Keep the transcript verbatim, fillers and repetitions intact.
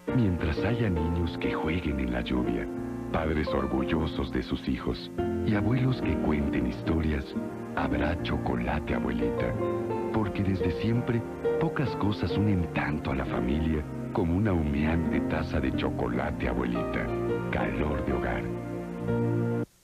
Mientras haya niños que jueguen en la lluvia, padres orgullosos de sus hijos y abuelos que cuenten historias, habrá chocolate, abuelita. Porque desde siempre, pocas cosas unen tanto a la familia como una humeante taza de chocolate, abuelita. Calor de hogar.